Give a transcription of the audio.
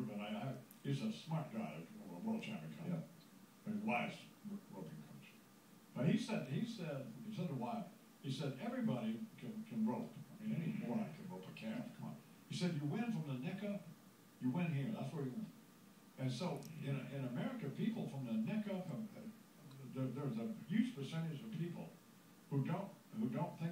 Beaver, but he's a smart guy, a world champion guy. Yeah. A wise roping coach. But he said to Wyatt, he said, everybody can rope. I mean, any moron can rope a calf. Come on. He said, you win from the neck up, you win here. That's where you win. And so in America, people from the neck up, there's a huge percentage of people who don't think